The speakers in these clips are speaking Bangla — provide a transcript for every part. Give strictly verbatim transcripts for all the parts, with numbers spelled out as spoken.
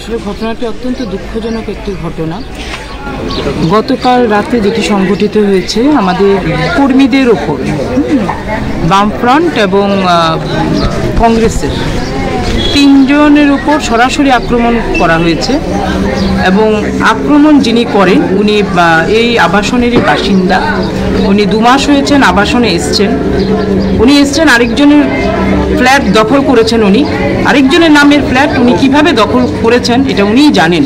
আসলে ঘটনাটি অত্যন্ত দুঃখজনক একটি ঘটনা। গতকাল রাতে যেটি সংঘটিত হয়েছে আমাদের কর্মীদের ওপর, বামফ্রন্ট এবং কংগ্রেসের তিনজনের উপর সরাসরি আক্রমণ করা হয়েছে এবং আক্রমণ যিনি করেন উনি এই আবাসনেরই বাসিন্দা। উনি দু মাস হয়েছেন আবাসনে এসছেন। উনি এসছেন আরেকজনের ফ্ল্যাট দখল করেছেন। উনি আরেকজনের নামের ফ্ল্যাট উনি কিভাবে দখল করেছেন এটা উনিই জানেন।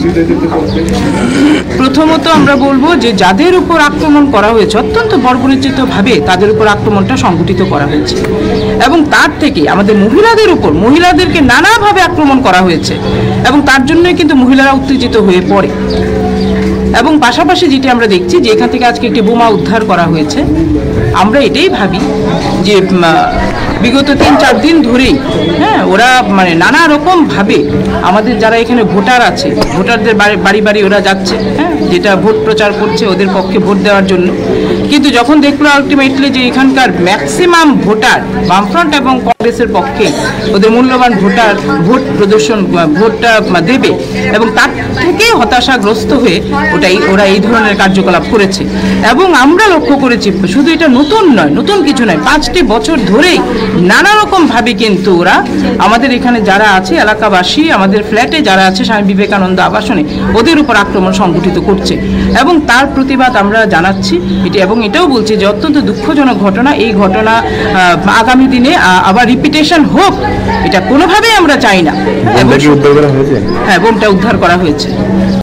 প্রথমত আমরা বলবো যে যাদের উপর আক্রমণ করা হয়েছে অত্যন্ত বর্বরচিতভাবে তাদের উপর আক্রমণটা সংঘটিত করা হয়েছে এবং তার থেকে আমাদের মহিলাদের উপর মহিলাদেরকে নানাভাবে আক্রমণ করা হয়েছে এবং তার জন্যই কিন্তু মহিলারা উত্তেজিত হয়ে পড়ে। এবং পাশাপাশি যেটি আমরা দেখছি যে এখান থেকে আজকে একটি বোমা উদ্ধার করা হয়েছে। আমরা এটাই ভাবি যে বিগত তিন চার দিন ধরেই হ্যাঁ ওরা মানে নানা রকমভাবে আমাদের যারা এখানে ভোটার আছে ভোটারদের বাড়ি বাড়ি ওরা যাচ্ছে, হ্যাঁ যেটা ভোট প্রচার করছে ওদের পক্ষে ভোট দেওয়ার জন্য। কিন্তু যখন দেখলো আলটিমেটলি যে এখানকার ম্যাক্সিমাম ভোটার বামফ্রন্ট এবং কংগ্রেসের পক্ষে ওদের মূল্যবান ভোটার ভোট প্রদর্শন ভোটটা দেবে এবং তার থেকে হতাশাগ্রস্ত হয়ে ওটাই ওরা এই ধরনের কার্যকলাপ করেছে। এবং আমরা লক্ষ্য করেছি শুধু এটা নতুন নয়, নতুন কিছু নয়, পাঁচটি বছর ধরেই নানা রকমভাবে কিন্তু ওরা আমাদের এখানে যারা আছে এলাকাবাসী আমাদের ফ্ল্যাটে যারা আছে স্বামী বিবেকানন্দ আবাসনে ওদের উপর আক্রমণ সংঘটিত করছে এবং তার প্রতিবাদ আমরা জানাচ্ছি এটি এবং এটাও বলছি যে অত্যন্ত দুঃখজনক ঘটনা। এই ঘটনা আগামী দিনে আবার রিপিটেশন হোক এটা কোনোভাবেই আমরা চাই না। হ্যাঁ, বোমটা উদ্ধার করা হয়েছে।